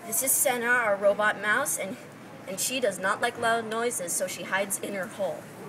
This is Sena, our robot mouse, and she does not like loud noises, so she hides in her hole.